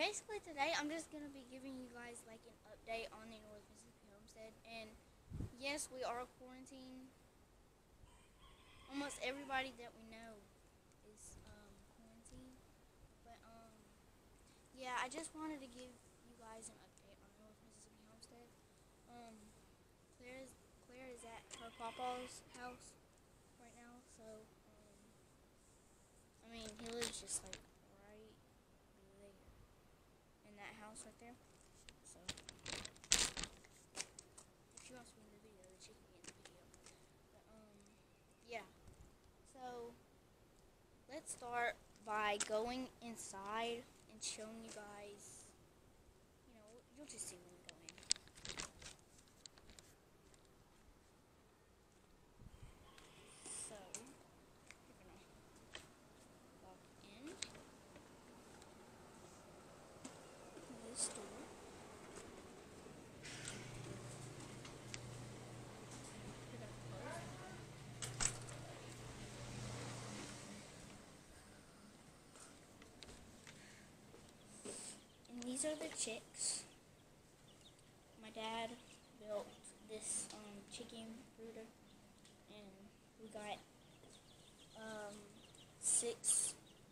basically today I'm just going to be giving you guys like an update on the North Mississippi Homestead. And yes, we are quarantined. Almost everybody that we know is quarantined. But yeah, I just wanted to give you guys an update on the North Mississippi Homestead. Um, Claire is at her papa's house right now, so I mean he lives just like right there in that house right there. So if she wants to be in the video, then she can be in the video. But yeah. So let's start by going inside and showing you guys. You know, you'll just see when we go in. So we're gonna walk in this door. We're gonna close. And these are the chicks. My dad built this chicken brooder, and we got 6.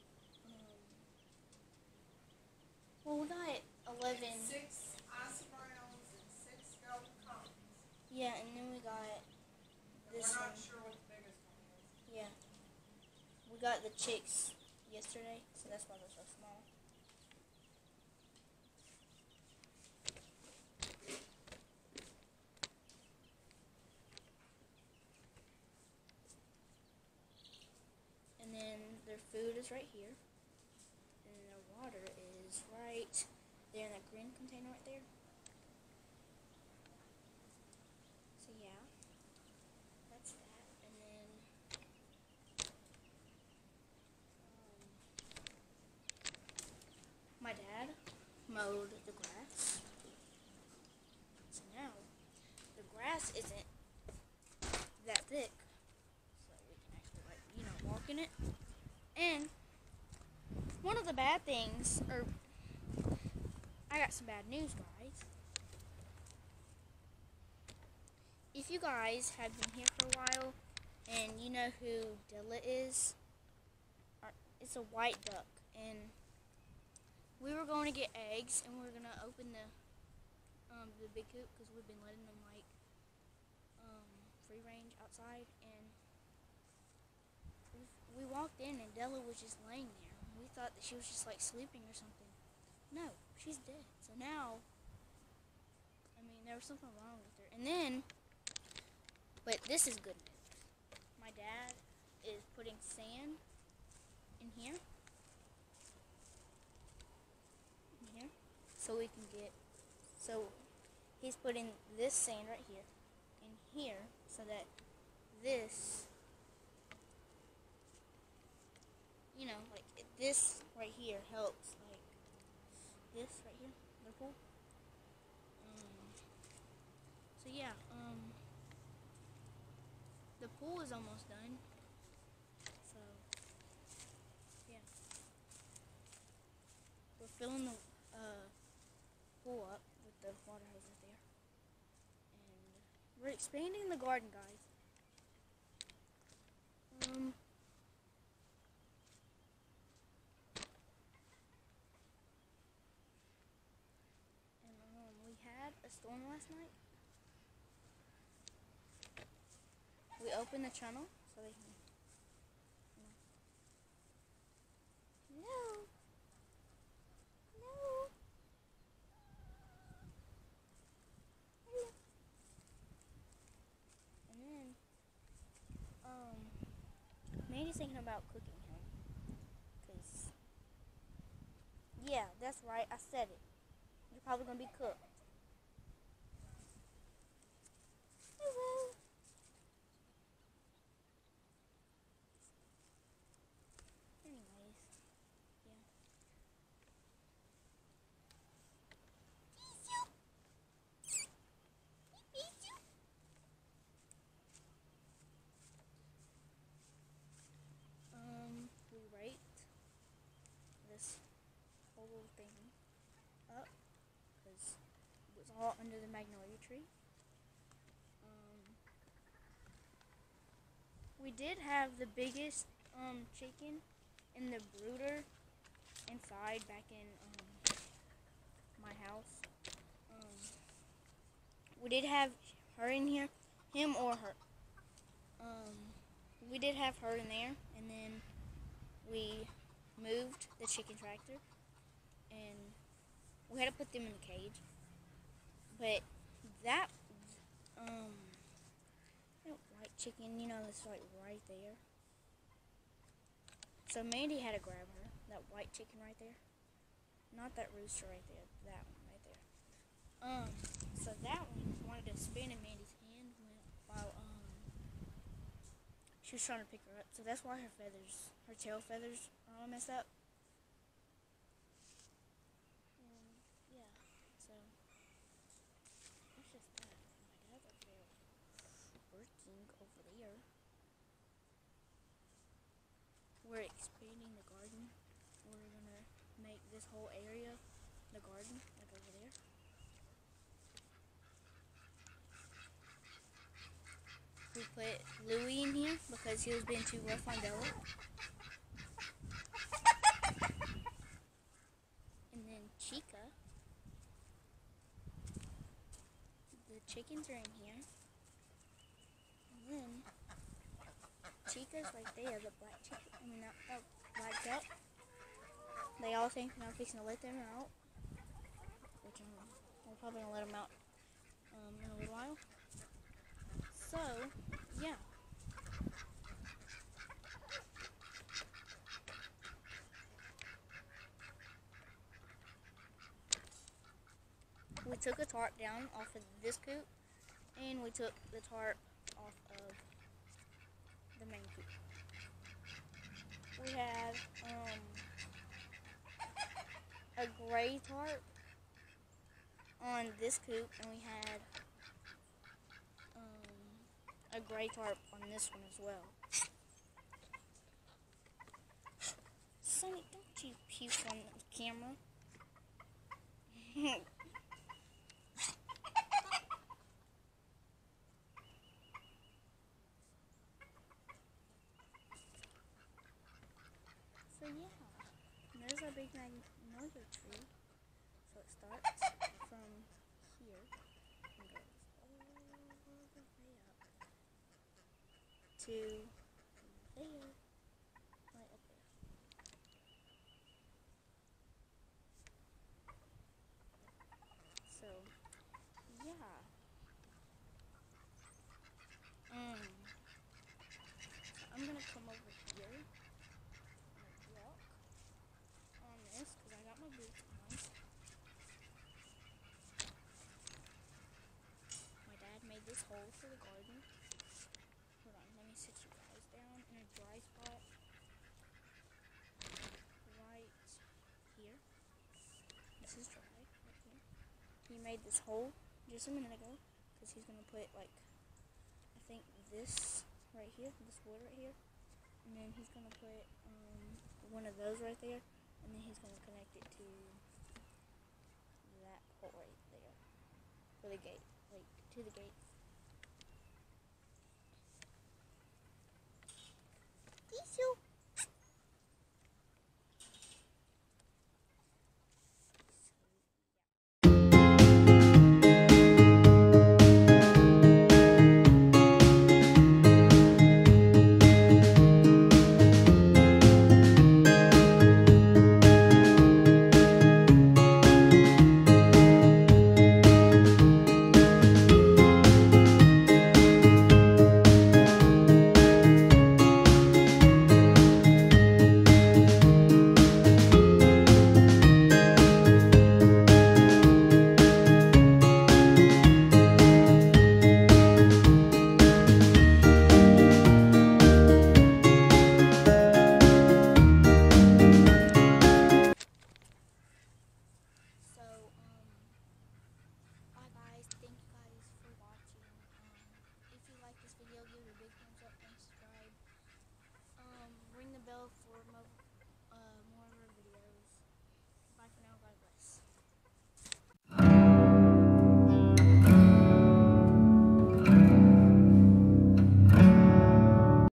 Well, we got 11. 6 ice browns and 6 golden cones. Yeah, and then we got this We're one. not sure what the biggest one is. Yeah, we got the chicks yesterday, so that's why they're so small. And then their food is right here. And their water is right there in that green container right there. So yeah, that's that. And then my dad mowed the grass. So now the grass isn't that thick, so we can actually walk in it. And one of the bad things, or I got some bad news, guys. If you guys have been here for a while and you know who Dilla is, it's a white duck, and we were going to get eggs, and we were going to open the big coop because we've been letting them free range outside, and we walked in and Della was just laying there. We thought that she was just like sleeping or something. No, she's dead. So now, I mean, there was something wrong with her. And then, but this is good news. My dad is putting sand in here. So we can get, so he's putting this sand right here in here so that this, you know, like this right here helps, like this right here, the pool. So yeah, the pool is almost done. So yeah, we're filling the pool up with the water hose right there, and we're expanding the garden, guys. We had a storm last night. We opened the channel so they can. No. No. And then, Mandy's thinking about cooking him. Cause, yeah, that's right. I said it. You're probably gonna be cooked. Anyways, yeah. We raked this whole thing, all under the magnolia tree. We did have the biggest chicken in the brooder inside back in my house. We did have her in here, him or her. We did have her in there, and then we moved the chicken tractor, and we had to put them in the cage. But that that white chicken, you know, that's like right there. So Mandy had to grab her, that white chicken right there. Not that rooster right there, that one right there. So that one wanted to spin in Mandy's hand while she was trying to pick her up. So that's why her feathers, her tail feathers are all messed up. Yeah, so that's just that. My dad's up there working over there. We're expanding the garden. We're gonna make this whole area the garden, like over there. We put Louie in here because he was being too rough on Bella. And then Chica. The chickens are in here. And then Chica's right there, the black chicken. I mean, not the black duck. They all think I'm fixing to let them out. Which we're probably going to let them out in a little while. So, yeah. We took a tarp down off of this coop, and we took the tarp off of the main coop. We have a gray tarp on this coop, and we had a gray tarp on this one as well. Sonny, don't you puke on the camera. So yeah, there's our big magnolia tree. So it starts from here and goes all the way up to there, right up there. So yeah, I'm gonna come over here and walk on this because I got my boots on. My dad made this hole for the garden. Hold on, let me sit you guys down in a dry spot right here. This is dry right here. He made this hole just a minute ago because he's gonna put like, I think this right here, this wood right here, and then he's gonna put one of those right there, and then he's gonna connect it to that pole right there for the gate, like to the gate.